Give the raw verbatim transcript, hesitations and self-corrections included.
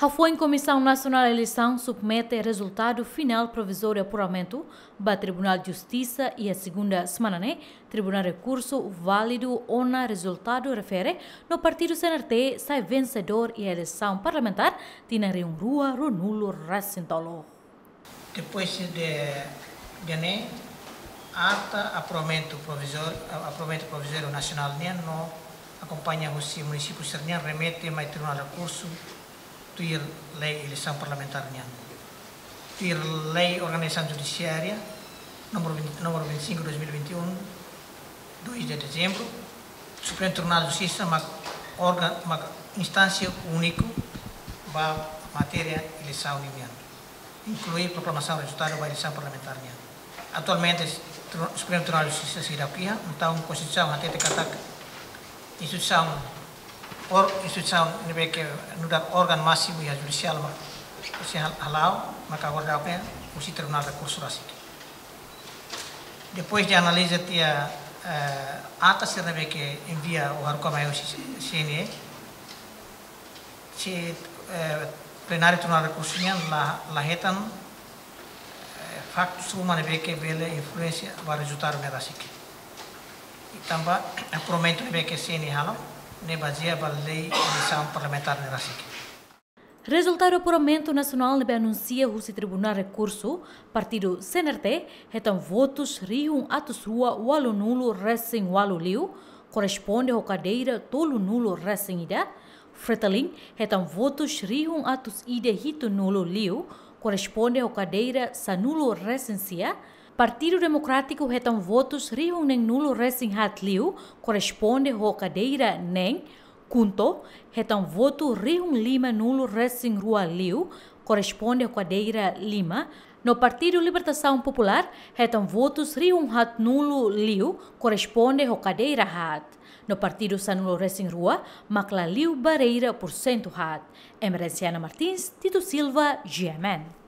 A FOIN Comissão Nacional de Eleição submete resultado final provisório de apuramento para o Tribunal de Justiça e a segunda semana, né? Tribunal Recurso válido ona resultado refere no partido C N R T sai vencedor e a eleição parlamentar tinha um rua nulo recentolo. Depois de de ata apuramento provisório apuramento provisório nacional né no acompanha o município Sernian remete mais Tribunal Recurso tuir lei eleição parlamentar nian tuir lei organização judiciária número número vinte e cinco de dois mil e vinte e um dois de dezembro Supremo Tribunal de Justiça uma órgão uma instância única para matéria eleição nian inclui proclamação do resultado da eleição parlamentar nian atualmente o Supremo Tribunal de Justiça se irapia então a Constituição até decata instituição or instituição que no órgão máximo e judicial se halau maka agora é o Tribunal de Recurso Rasik. Depois de análise tia uh, ata se reve que envia o Haruka Maio C N E se uh, plenário Tribunal de Recurso la lahetan uh, factos rumah neve que vele influência para resultado ne Rasik. E também aprovamento neve que C N E halau ne baseia para lei eleição parlamentar ne Rasik. Resultado do apuramento nacional ne anuncia o Tribunal Recurso partido C N R T retam votos rium atos rua walu nulo recém walu liu corresponde ao cadeira tolo nulo recém ida fretalin retam votos rium atos ide hito nulo liu corresponde ao cadeira sanulo recência. Partido Democrático retam votos rium nem nulo recém hat liu corresponde ao cadeira nem Kunto, retam voto rium lima nulo recém rua liu, corresponde à cadeira lima. No Partido Libertação Popular, retam votos rium hat nulo liu, corresponde à cadeira hat. No Partido Sanulo recém rua, macla liu bareira por cento hat. Emerenciana Martins, Tito Silva, G M N.